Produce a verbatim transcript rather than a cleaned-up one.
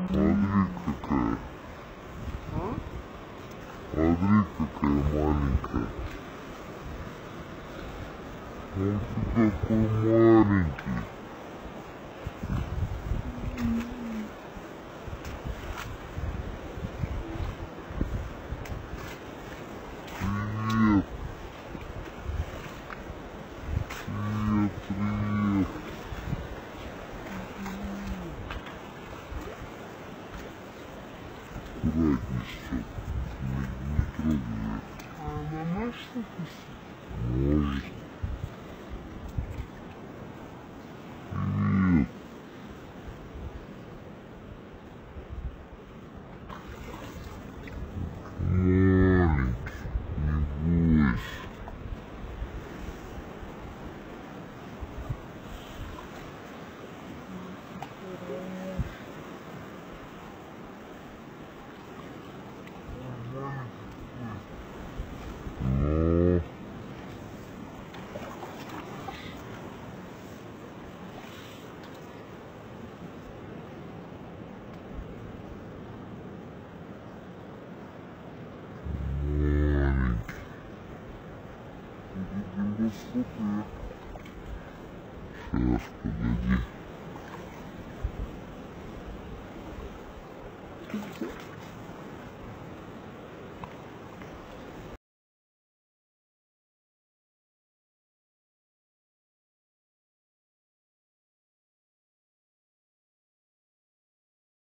Смотри, какая. А? Смотри, какая маленькая. Он какой маленький. Привет. Привет, привет. Аккуратней все. Не, не трогай. А мама что кусит? Может. Привет. Маленький. Не бойся. Ну. Сейчас, погоди.